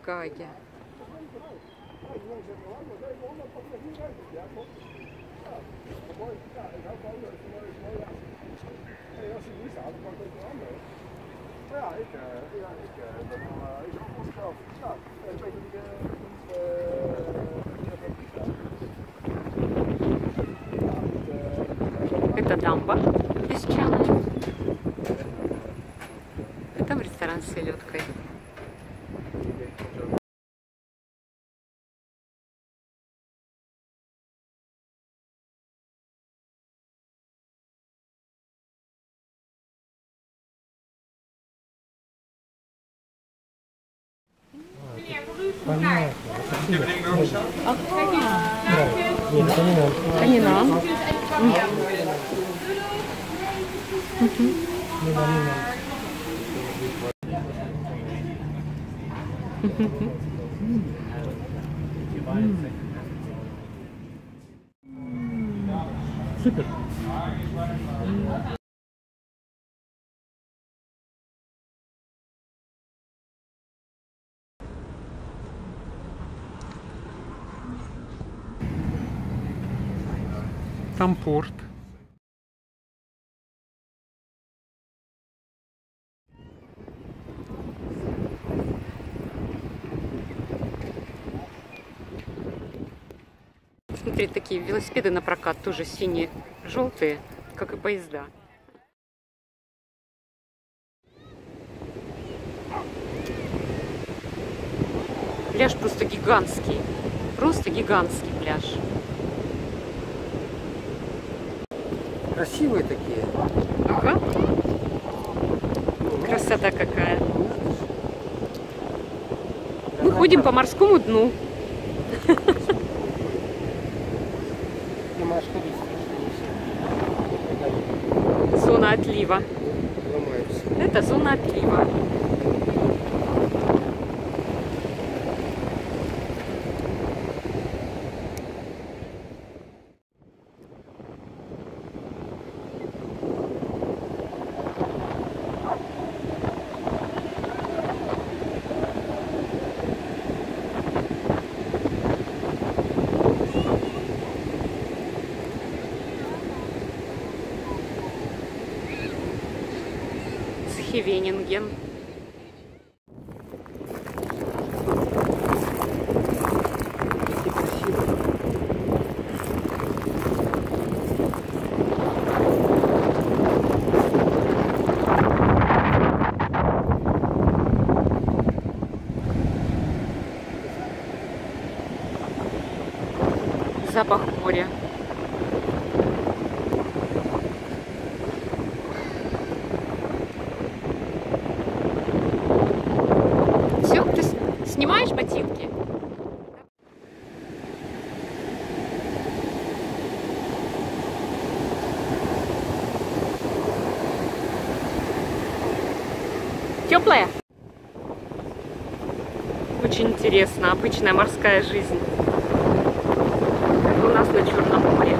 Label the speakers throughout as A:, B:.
A: Гааге. Это дамба песчаная. А там ресторан с селедкой.
B: Понятно.
A: Канина.
B: Супер.
C: Там порт.
A: Смотри, такие велосипеды на прокат, тоже синие, желтые, как и поезда. Пляж просто гигантский. Просто гигантский пляж.
B: Красивые такие.
A: Ага. Красота какая. Мы ходим по морскому дну. Зона отлива. Это зона отлива. Венинген. Запах моря. Снимаешь ботинки? Теплая? Очень интересно, обычная морская жизнь. Как у нас на Черном море.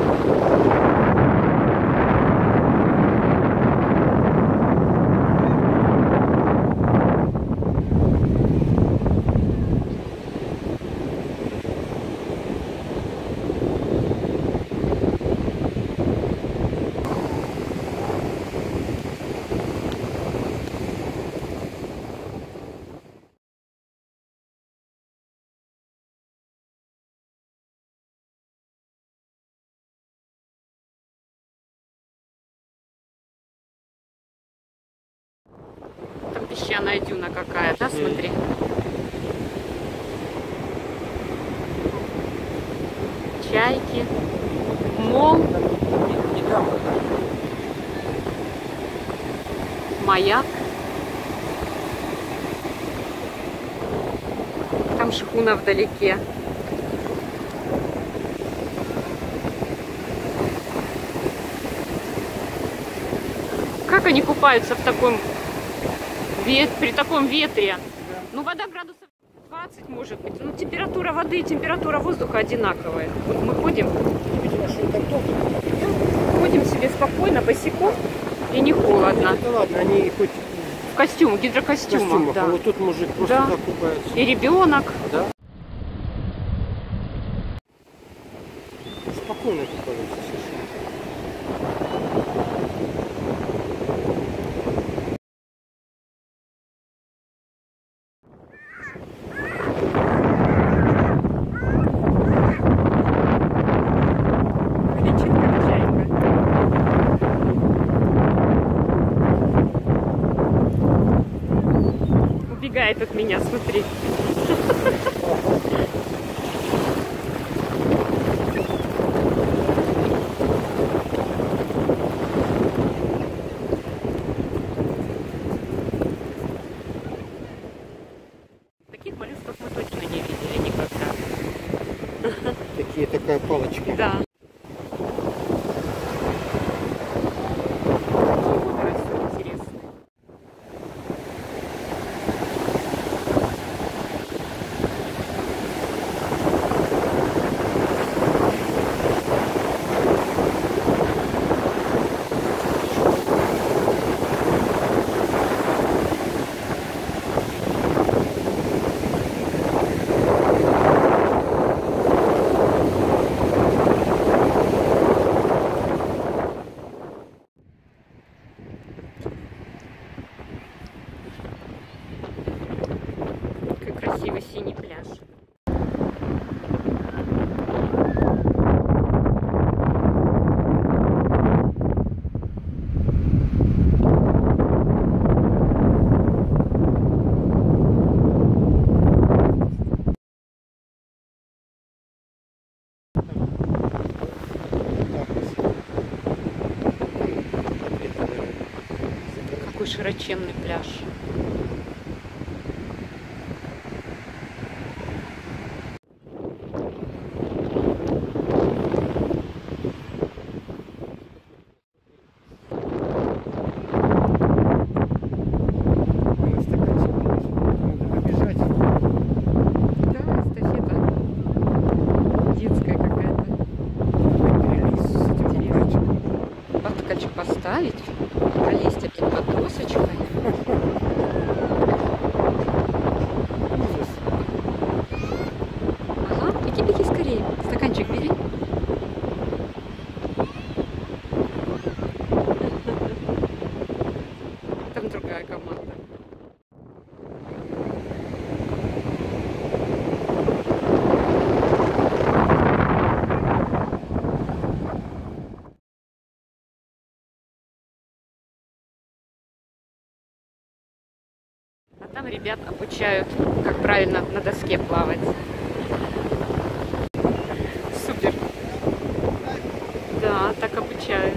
A: Там песчаная дюна какая, да, смотри. Чайки, мол, маяк. Там шхуна вдалеке. Как они купаются в таком при таком ветре? Ну, вода градусов 20 может быть. Ну, температура воды и температура воздуха одинаковая. Вот мы ходим себе спокойно, босиком, и не холодно.
B: Это ладно, они хоть
A: костюм, гидрокостюмах,
B: костюмах.
A: да.
B: А вот тут мужик просто
A: Да.
B: так купается.
A: И ребенок.
B: Да? Спокойно купается совершенно.
A: Кричит, как чайка. Убегает от меня, смотри. Таких моллюсков мы точно не видели никогда.
B: Такая палочка.
A: Да. Красиво, интересно. Какой красивый синий пляж. Какой широченный пляж. Да, эстафета. Детская какая-то. Интересно. Подкачек поставить, пролезть опять под досочкой. Ага, беги, беги скорее. Стаканчик бери. Там другая команда. А там ребят обучают, как правильно на доске плавать. Супер. Да, так обучают.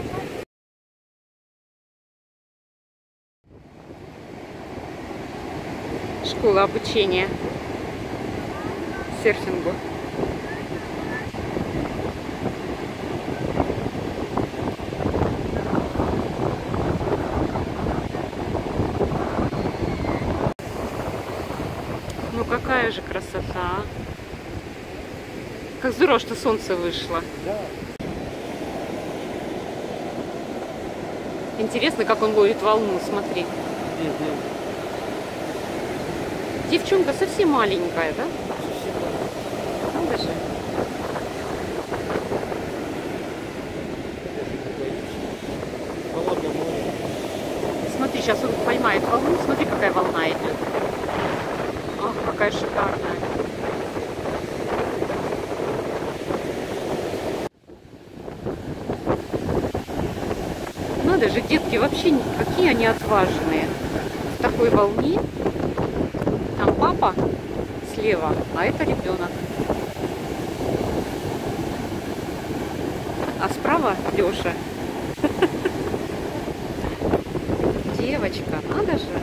A: Школа обучения серфингу. Ну какая же красота. Как здорово, что солнце вышло.
B: Да.
A: Интересно, как он ловит волну, смотри. Девчонка совсем маленькая, да? Надо же.
B: Холодное море.
A: Смотри, сейчас он поймает волну. Смотри, какая волна идет. Ах, какая шикарная. Надо же, детки вообще какие они отважные. В такой волне. Там папа слева, а это ребенок. А справа Леша. Девочка, надо же.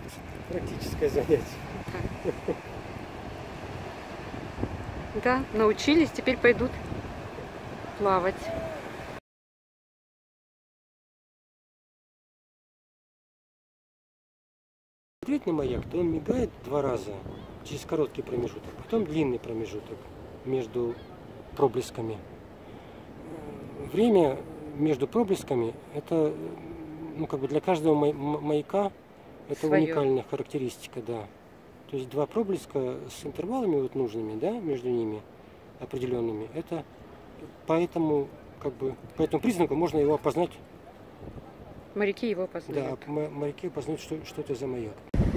B: Практическое занятие.
A: Да, научились, теперь пойдут плавать.
B: Конкретный маяк, то он мигает 2 раза через короткий промежуток, потом длинный промежуток между проблесками. Время между проблесками это, ну, как бы для каждого маяка это
A: Своё.
B: уникальная характеристика, да. То есть 2 проблеска с интервалами вот нужными, да, между ними определенными. Это поэтому, как бы, по этому признаку можно его опознать.
A: Моряки его
B: Да,
A: познают.
B: моряки опознают, что это за маяк.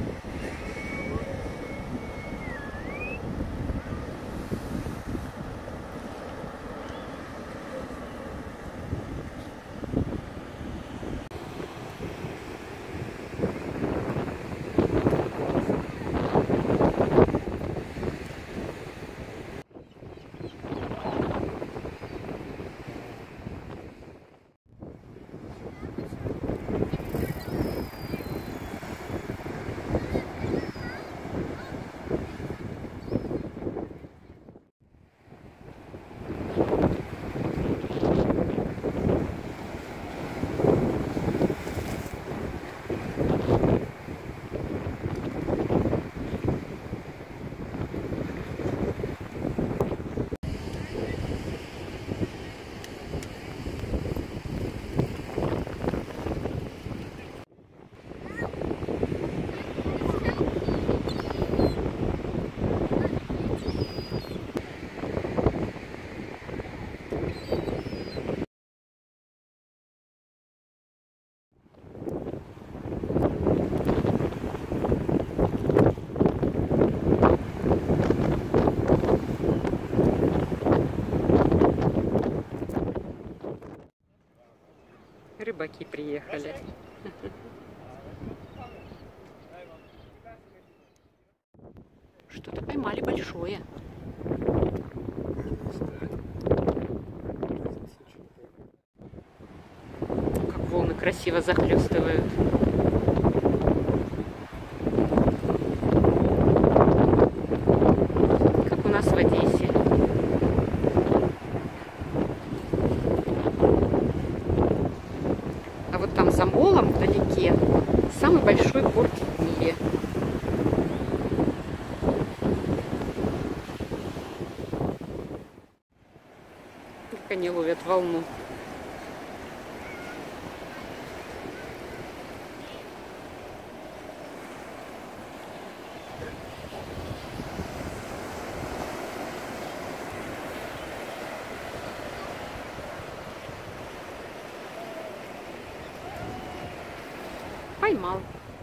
A: Рыбаки приехали. Что-то поймали большое. Как волны красиво захлестывают. Как у нас в Одессе. А вот там за молом вдалеке самый большой порт в мире. Как они ловят волну. Поймал.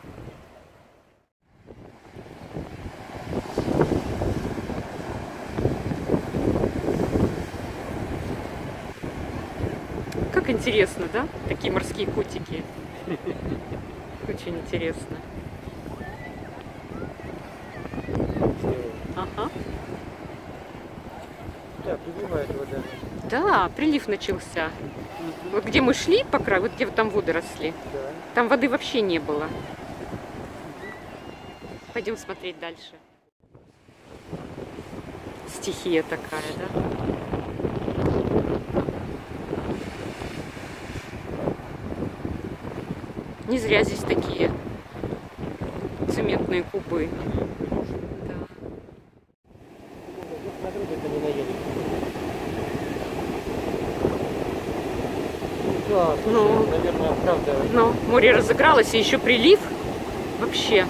A: Как интересно, да? Такие морские котики. Очень интересно. Ага.
B: Да, прибывает вода.
A: Да, прилив начался. Вот где мы шли по краю, вот где там воды росли,
B: Да.
A: там воды вообще не было. Пойдем смотреть дальше. Стихия такая, да? Не зря здесь такие цементные кубы. Да.
B: На друг это не наедет. Да, слушай,
A: Ну.
B: наверное, правда.
A: Но море разыгралось, и еще прилив. Вообще.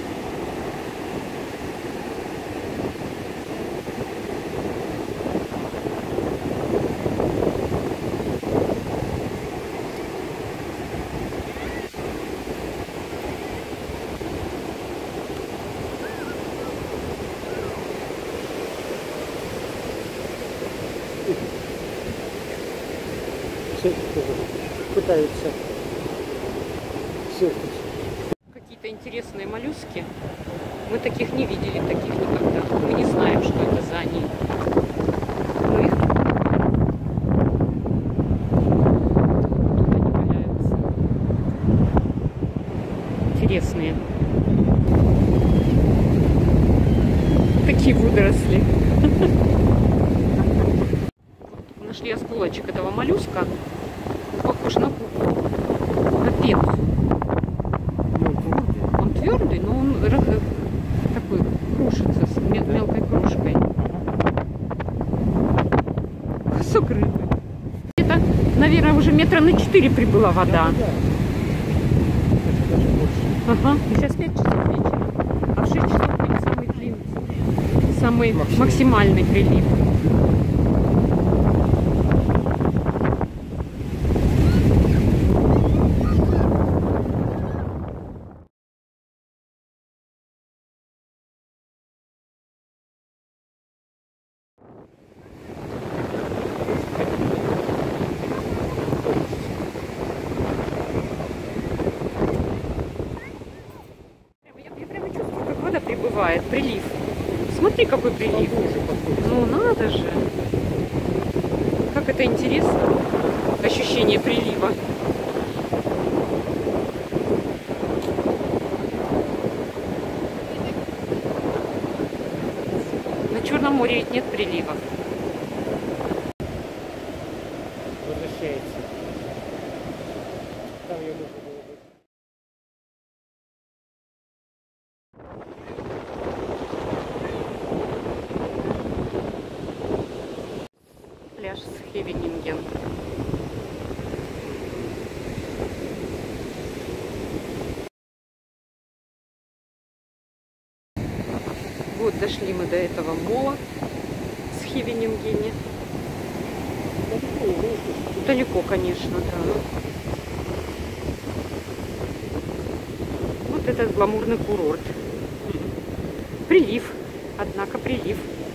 B: Все пытаются серфить.
A: Какие-то интересные моллюски. Мы таких не видели, таких никогда. Мы не знаем, что это за они. Мы их... Тут они валяются. Интересные. водоросли. Нашли осколочек этого моллюска. Он похож на куклу, на пензу. Он твердый, но он такой крушится с мелкой крошкой. Кусок рыбы. Это, наверное, уже метра на 4 прибыла вода. Ага. Сейчас 5 часов вечера. А в 6 часов будет самый длинный, самый максимальный прилив. Прибывает прилив. Смотри, какой прилив. Ну надо же. Как это интересно. Ощущение прилива. На Черном море ведь нет приливов.
B: Возвращается. Там ее можно было бы.
A: Пляж Схевенинген. Вот дошли мы до этого мола Схевенингене. Далеко, конечно, да. Вот этот гламурный курорт. Прилив, однако прилив.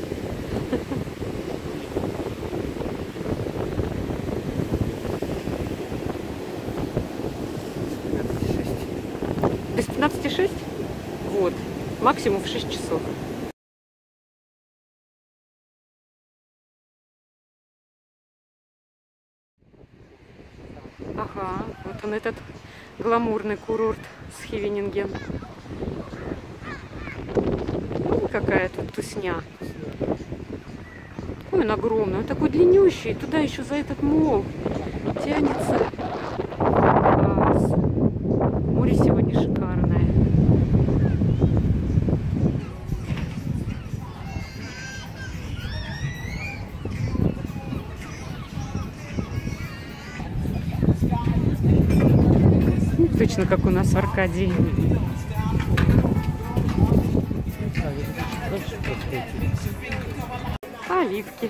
A: Без 15,6? Вот. Максимум в 6 часов. Ага, вот он этот гламурный курорт Схевенинген. Ой, какая тут тусня. Ой, он огромный, он такой длиннющий. Туда еще за этот мол тянется. Класс. Море сегодня шикарное. Точно как у нас в Аркадии. Оливки.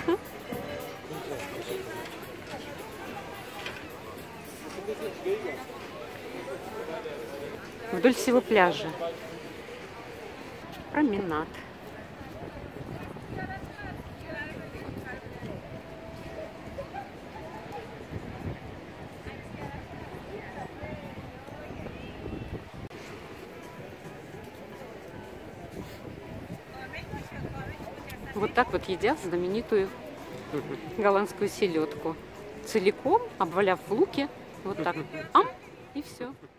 A: Вдоль всего пляжа. Променад. Вот так вот едят знаменитую голландскую селедку. Целиком, обваляв в луке. Вот так. Ам, и все.